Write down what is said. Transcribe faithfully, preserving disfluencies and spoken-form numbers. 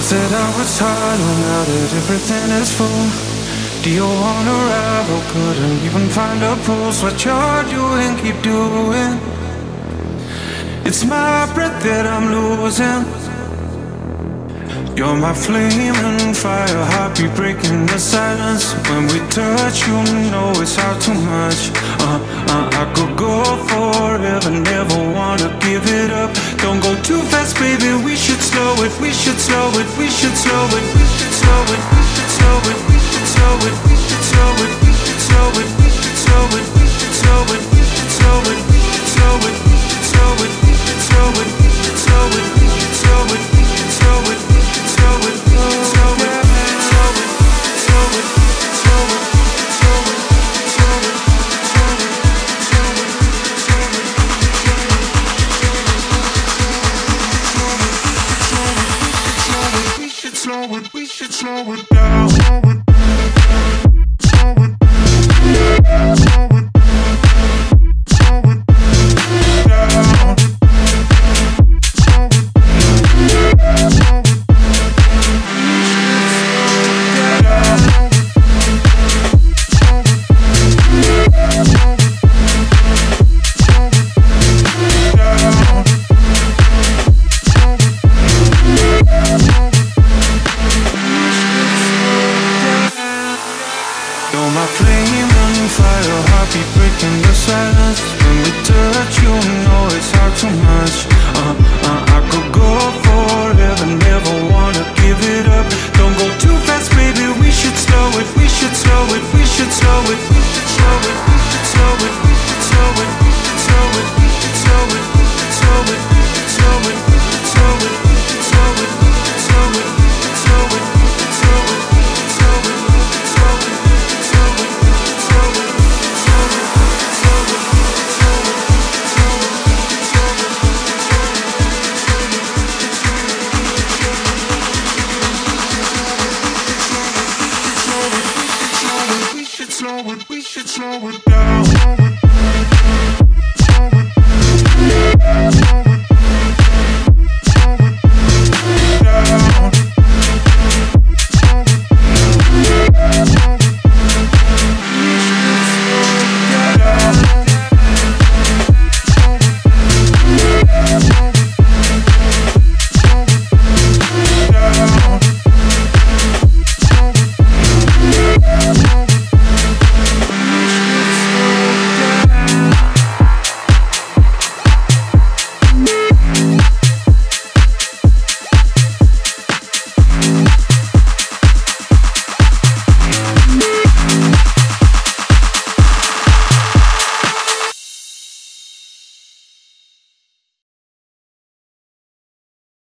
Said I was hard, well now that everything is full. Do you wanna ride? Oh, couldn't even find a pulse. What you're doing, keep doing. It's my breath that I'm losing. You're my flaming fire, heartbeat breaking the silence. When we touch, you know it's all too much. uh, uh, I could go forever, never wanna give it up. Don't go too fast, baby, we should slow it. We should slow it, we should slow it. We should slow it, we should slow it. We should slow it, we should slow it. We should slow it, we should slow it. We should slow it, we should slow it. We should slow it, we should slow it. We should slow it, we should slow it. We should slow it, we should slow it. We should slow it, we should slow it down.